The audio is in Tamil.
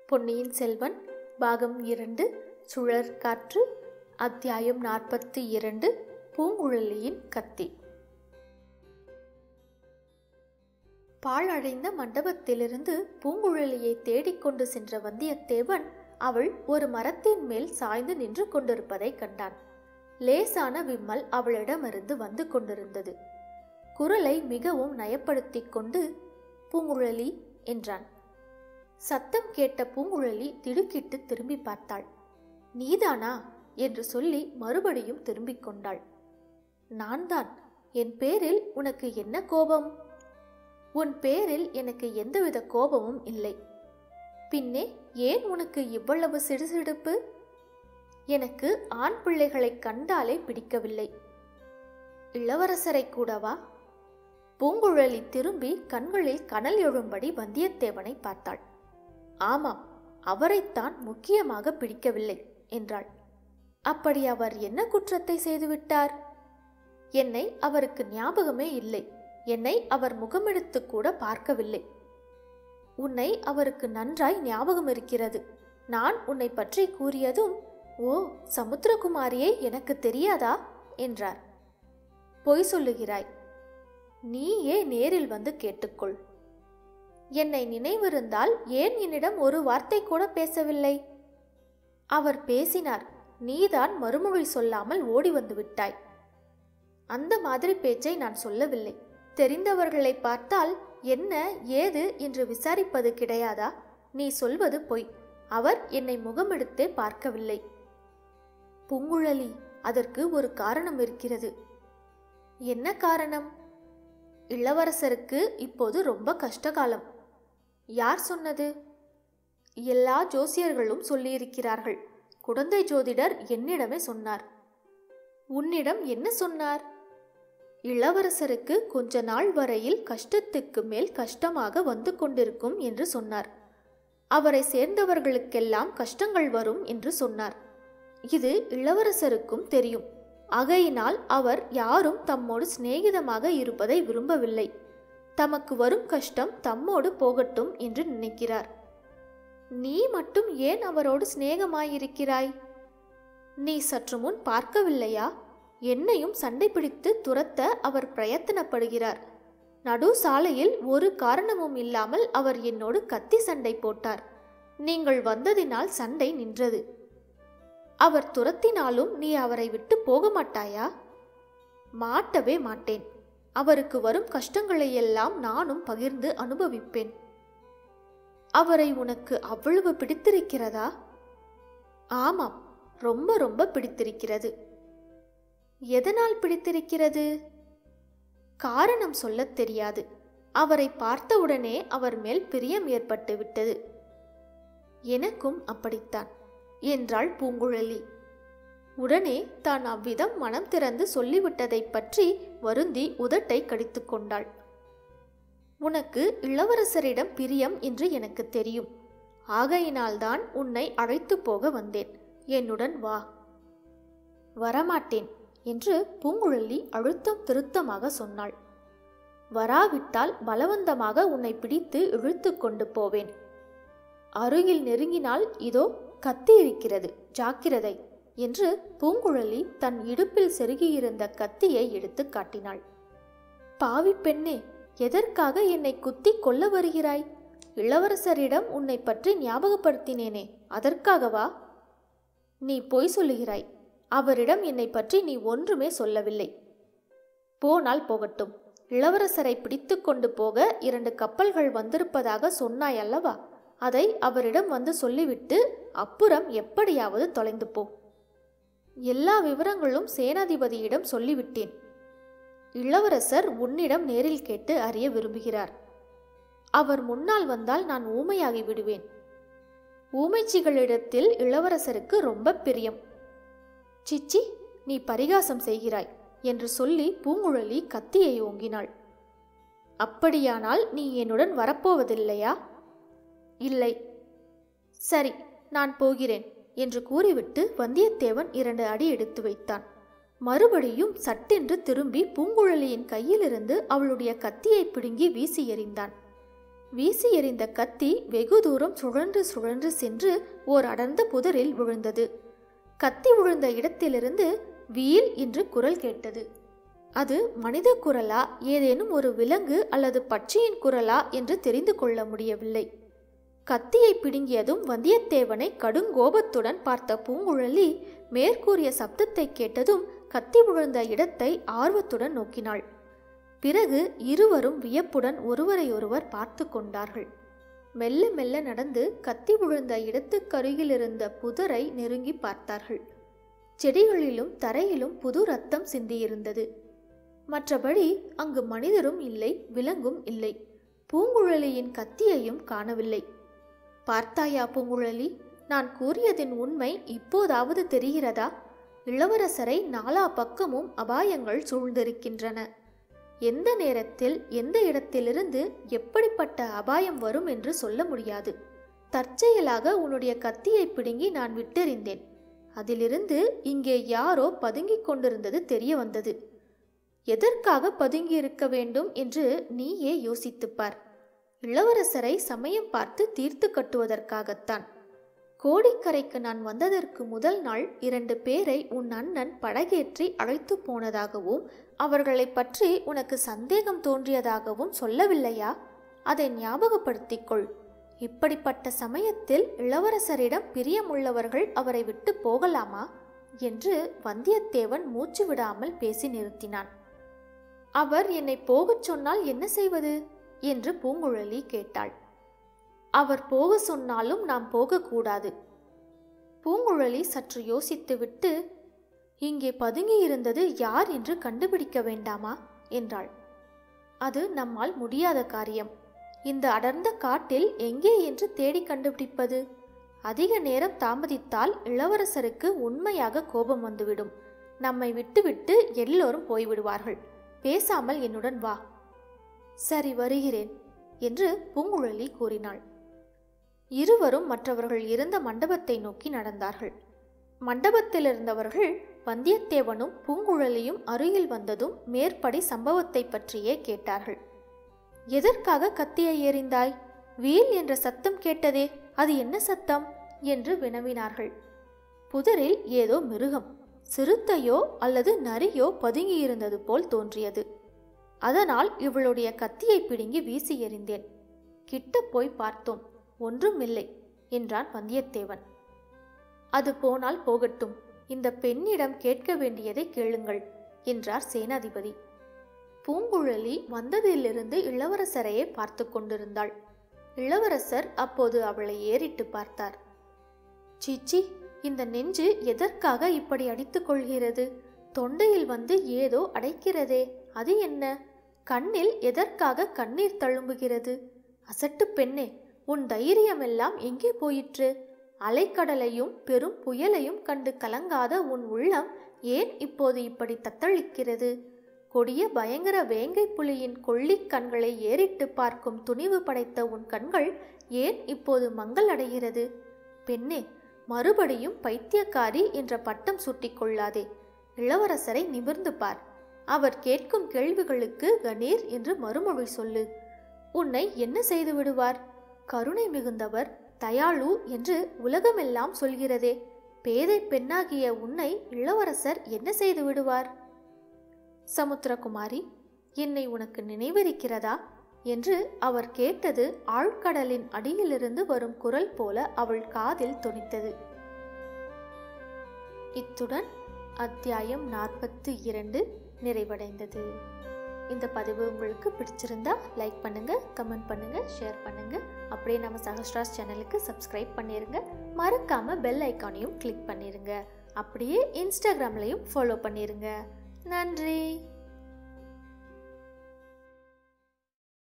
பொன்னியின் செல்வன் பாகம் 2 சுழற் காற்று அத்தியாயம் 42 பூங்குழலியின் கத்தி. பாழடைந்த மண்டபத்திலிருந்து பூங்குழலியை தேடிக்கொண்டு சென்ற வந்தியத்தேவன் அவள் ஒரு மரத்தின் மேல் சாய்ந்து நின்று கொண்டிருப்பதை கண்டான். லேசான விம்மல் அவளிடமிருந்து வந்து கொண்டிருந்தது. குரலை மிகவும் நயப்படுத்திக் கொண்டு பூங்குழலி என்றான். சத்தம் கேட்ட பூங்குழலி திடுக்கிட்டு திரும்பி பார்த்தாள். நீதானா என்று சொல்லி மறுபடியும் திரும்பிக் கொண்டாள். நான் தான். என் பேரில் உனக்கு என்ன கோபம்? உன் பேரில் எனக்கு எந்தவித கோபமும் இல்லை. பின்னே ஏன் உனக்கு இவ்வளவு சிடுசிடுப்பு? எனக்கு ஆண் பிள்ளைகளை கண்டாலே பிடிக்கவில்லை. இளவரசரை கூடவா? பூங்குழலி திரும்பி கண்களில் கனல் எழும்படி வந்தியத்தேவனை பார்த்தாள். ஆமாம், அவரைத்தான் முக்கியமாக பிடிக்கவில்லை என்றாள். அப்படி அவர் என்ன குற்றத்தை செய்துவிட்டார்? என்னை அவருக்கு ஞாபகமே இல்லை. என்னை அவர் முகமெடுத்து கூட பார்க்கவில்லை. உன்னை அவருக்கு நன்றாய் ஞாபகம் இருக்கிறது. நான் உன்னை பற்றி கூறியதும், ஓ சமுத்திரகுமாரியே, எனக்கு தெரியாதா என்றார். பொய் சொல்லுகிறாய். நீயே நேரில் வந்து கேட்டுக்கொள். என்னை நினைவிருந்தால் ஏன் என்னிடம் ஒரு வார்த்தை கூட பேசவில்லை? அவர் பேசினார். நீதான் மறுமொழி சொல்லாமல் ஓடி வந்து விட்டாய். அந்த மாதிரி பேச்சை நான் சொல்லவில்லை. தெரிந்தவர்களை பார்த்தால் என்ன ஏது என்று விசாரிப்பது கிடையாதா? நீ சொல்வது பொய். அவர் என்னை முகமெடுத்தே பார்க்கவில்லை. பூங்குழலி, அதற்கு ஒரு காரணம் இருக்கிறது. என்ன காரணம்? இளவரசருக்கு இப்போது ரொம்ப கஷ்டகாலம். யார் சொன்னது? எல்லா ஜோசியர்களும் சொல்லியிருக்கிறார்கள். குடந்தை ஜோதிடர் என்னிடமே சொன்னார். உன்னிடம் என்ன சொன்னார்? இளவரசருக்கு கொஞ்ச நாள் வரையில் கஷ்டத்துக்கு மேல் கஷ்டமாக வந்து கொண்டிருக்கும் என்று சொன்னார். அவரை சேர்ந்தவர்களுக்கெல்லாம் கஷ்டங்கள் வரும் என்று சொன்னார். இது இளவரசருக்கும் தெரியும். ஆகையினால் அவர் யாரும் தம்மோடு சிநேகிதமாக இருப்பதை விரும்பவில்லை. தமக்கு வரும் கஷ்டம் தம்மோடு போகட்டும் என்று நினைக்கிறார். நீ மட்டும் ஏன் அவரோடு சிநேகமாயிருக்கிறாய்? நீ சற்று முன் பார்க்கவில்லையா? என்னையும் சண்டை பிடித்து துரத்த அவர் பிரயத்தனப்படுகிறார். நடு சாலையில் ஒரு காரணமும் இல்லாமல் அவர் என்னோடு கத்தி சண்டை போட்டார். நீங்கள் வந்ததினால் சண்டை நின்றது. அவர் துரத்தினாலும் நீ அவரை விட்டு போக மாட்டாயா? மாட்டவே மாட்டேன். அவருக்கு வரும் கஷ்டங்களையெல்லாம் நானும் பகிர்ந்து அனுபவிப்பேன். அவரை உனக்கு அவ்வளவு பிடித்திருக்கிறதா? ஆமாம், ரொம்ப ரொம்ப பிடித்திருக்கிறது. எதனால் பிடித்திருக்கிறது? காரணம் சொல்லத் தெரியாது. அவரை பார்த்தவுடனே அவர் மேல் பிரியம் ஏற்பட்டு விட்டது. எனக்கும் அப்படித்தான் என்றாள் பூங்குழலி. உடனே தான் அவ்விதம் மனம் திறந்து சொல்லிவிட்டதை பற்றி வருந்தி உதட்டை கடித்து கொண்டாள். உனக்கு இளவரசரிடம் பிரியம் என்று எனக்கு தெரியும். ஆகையினால்தான் உன்னை அழைத்து போக வந்தேன். என்னுடன் வா. வரமாட்டேன் என்று பூங்குழலி அழுத்தம் திருத்தமாக சொன்னாள். வராவிட்டால் பலவந்தமாக உன்னை பிடித்து இழுத்து கொண்டு போவேன். அருகில் நெருங்கினால் இதோ கத்தி இருக்கிறது, ஜாக்கிரதை என்று பூங்குழலி தன் இடுப்பில் செருகியிருந்த கத்தியை எடுத்து காட்டினாள். பாவி பெண்ணே, எதற்காக என்னை குத்தி கொல்ல வருகிறாய்? இளவரசரிடம் உன்னை பற்றி ஞாபகப்படுத்தினேனே, அதற்காகவா? நீ பொய் சொல்லுகிறாய். அவரிடம் என்னை பற்றி நீ ஒன்றுமே சொல்லவில்லை. போனால் போகட்டும். இளவரசரை பிடித்து கொண்டு போக 2 கப்பல்கள் வந்திருப்பதாக சொன்னாய் அல்லவா? அதை அவரிடம் வந்து சொல்லிவிட்டு அப்புறம் எப்படியாவது தொலைந்து போ. எல்லா விவரங்களும் சேனாதிபதியிடம் சொல்லிவிட்டேன். இளவரசர் உன்னிடம் நேரில் கேட்டு அறிய விரும்புகிறார். அவர் முன்னால் வந்தால் நான் ஊமையாகி விடுவேன். ஊமைச்சிகளிடத்தில் இளவரசருக்கு ரொம்ப பிரியம். சிச்சி, நீ பரிகாசம் செய்கிறாய் என்று சொல்லி பூங்குழலி கத்தியை ஓங்கினாள். அப்படியானால் நீ என்னுடன் வரப்போவதில்லையா? இல்லை. சரி, நான் போகிறேன் என்று கூறிவிட்டு வந்தியத்தேவன் 2 அடி எடுத்து வைத்தான். மறுபடியும் சட்டென்று திரும்பி பூங்குழலியின் கையிலிருந்து அவளுடைய கத்தியை பிடுங்கி வீசி எறிந்தான். வீசி எறிந்த கத்தி வெகு தூரம் சுழன்று சுழன்று சென்று ஓர் அடர்ந்த புதரில் விழுந்தது. கத்தி விழுந்த இடத்திலிருந்து வீல் என்று குரல் கேட்டது. அது மனித குரலா, ஏதேனும் ஒரு விலங்கு அல்லது பட்சியின் குரலா என்று தெரிந்து கொள்ள முடியவில்லை. கத்தியை பிடுங்கியதும் வந்தியத்தேவனை கடுங்கோபத்துடன் பார்த்த பூங்குழலி மேற்கூறிய சப்தத்தை கேட்டதும் கத்தி விழுந்த இடத்தை ஆர்வத்துடன் நோக்கினாள். பிறகு இருவரும் வியப்புடன் ஒருவரையொருவர் பார்த்து கொண்டார்கள். மெல்ல மெல்ல நடந்து கத்தி விழுந்த இடத்துக்கருகிலிருந்த புதரை நெருங்கி பார்த்தார்கள். செடிகளிலும் தரையிலும் புது ரத்தம் சிந்தியிருந்தது. மற்றபடி அங்கு மனிதரும் இல்லை, விலங்கும் இல்லை. பூங்குழலியின் கத்தியையும் காணவில்லை. பார்த்தாயா பூங்குழலி, நான் கூறியதின் உண்மை இப்போதாவது தெரிகிறதா? இளவரசரை நாலா பக்கமும் அபாயங்கள் சூழ்ந்திருக்கின்றன. எந்த நேரத்தில் எந்த இடத்திலிருந்து எப்படிப்பட்ட அபாயம் வரும் என்று சொல்ல முடியாது. தற்செயலாக உன்னுடைய கத்தியை பிடுங்கி நான் விட்டெறிந்தேன். அதிலிருந்து இங்கே யாரோ பதுங்கிக் கொண்டிருந்தது தெரிய வந்தது. எதற்காக பதுங்கியிருக்க வேண்டும் என்று நீயே யோசித்துப்பார். இளவரசரை சமயம் பார்த்து தீர்த்து கட்டுவதற்காகத்தான். கோடிக்கரைக்கு நான் வந்ததற்கு முதல் நாள் 2 பேரை உன் அண்ணன் படகேற்றி அழைத்து போனதாகவும் அவர்களை பற்றி உனக்கு சந்தேகம் தோன்றியதாகவும் சொல்லவில்லையா? அதை ஞாபகப்படுத்திக்கொள். இப்படிப்பட்ட சமயத்தில் இளவரசரிடம் பிரியமுள்ளவர்கள் அவரை விட்டு போகலாமா என்று வந்தியத்தேவன் மூச்சு விடாமல் பேசி நிறுத்தினான். அவர் என்னை போகச் சொன்னால் என்ன செய்வது என்று பூங்குழலி கேட்டாள். அவர் போக சொன்னாலும் நாம் போகக்கூடாது. பூங்குழலி சற்று யோசித்துவிட்டு, இங்கே பதுங்கியிருந்தது யார் என்று கண்டுபிடிக்க வேண்டாமா என்றாள். அது நம்மால் முடியாத காரியம். இந்த அடர்ந்த காட்டில் எங்கே என்று தேடி கண்டுபிடிப்பது? அதிக நேரம் தாமதித்தால் இளவரசருக்கு உண்மையாக கோபம் வந்துவிடும். நம்மை விட்டுவிட்டு எல்லோரும் போய்விடுவார்கள். பேசாமல் என்னுடன் வா. சரி, வருகிறேன் என்று பூங்குழலி கூறினாள். இருவரும் மற்றவர்கள் இருந்த மண்டபத்தை நோக்கி நடந்தார்கள். மண்டபத்தில் இருந்தவர்கள் வந்தியத்தேவனும் பூங்குழலியும் அருகில் வந்ததும் மேற்படி சம்பவத்தை பற்றியே கேட்டார்கள். எதற்காக கத்தியை எறிந்தாய்? வீல் என்ற சத்தம் கேட்டதே, அது என்ன சத்தம் என்று வினவினார்கள். புதரில் ஏதோ மிருகம், சிறுத்தையோ அல்லது நரியோ பதுங்கியிருந்தது போல் தோன்றியது. அதனால் இவளுடைய கத்தியை பிடுங்கி வீசி எறிந்தேன். கிட்ட போய் பார்த்தோம், ஒன்றும் இல்லை என்றான் வந்தியத்தேவன். அது போனால் போகட்டும், இந்த பெண்ணிடம் கேட்க வேண்டியதை கேளுங்கள் என்றார் சேனாதிபதி. பூங்குழலி வந்ததிலிருந்து இளவரசரையே பார்த்து கொண்டிருந்தாள். இளவரசர் அப்போது அவளை ஏறிட்டு பார்த்தார். சீச்சி, இந்த நெஞ்சு எதற்காக இப்படி அடித்துக் கொள்கிறது? தொண்டையில் வந்து ஏதோ அடைக்கிறதே, அது என்ன? கண்ணில் எதற்காக கண்ணீர் தழும்புகிறது? அசட்டு பெண்ணே, உன் தைரியமெல்லாம் எங்கே போயிற்று? அலைக்கடலையும் பெரும் புயலையும் கண்டு கலங்காத உன் உள்ளம் ஏன் இப்போது இப்படி தத்தளிக்கிறது? கொடிய பயங்கர வேங்கை புலியின் கொள்ளிக் கண்களை ஏறிட்டு பார்க்கும் துணிவு படைத்த உன் கண்கள் ஏன் இப்போது மங்கள் அடைகிறது? பெண்ணே, மறுபடியும் பைத்தியக்காரி என்ற பட்டம் சூட்டிக் கொள்ளாதே. இளவரசரை நிமிர்ந்து பார். அவர் கேட்கும் கேள்விகளுக்கு கணீர் என்று மறுமொழி சொல்லு. உன்னை என்ன செய்து விடுவார்? கருணை மிகுந்தவர், தயாளு என்று உலகமெல்லாம் சொல்கிறதே. பேதை பெண்ணாகிய உன்னை இளவரசர் என்ன செய்து விடுவார்? சமுத்திரகுமாரி, என்னை உனக்கு நினைவிருக்கிறதா என்று அவர் கேட்டது ஆழ்கடலின் அடியிலிருந்து வரும் குரல் போல அவள் காதில் தொனித்தது. இத்துடன் அத்தியாயம் 42 நிறைவடைந்தது. இந்த பதிவு உங்களுக்கு பிடிச்சிருந்தா லைக் பண்ணுங்க, கமெண்ட் பண்ணுங்க, ஷேர் பண்ணுங்க. அப்படியே நம்ம சஹஸ்ராஸ் சேனலுக்கு சப்ஸ்கிரைப் பண்ணிருங்க. மறக்காம பெல் ஐக்கானையும் கிளிக் பண்ணிருங்க. அப்படியே இன்ஸ்டாகிராம்லையும் ஃபாலோ பண்ணிருங்க. நன்றி.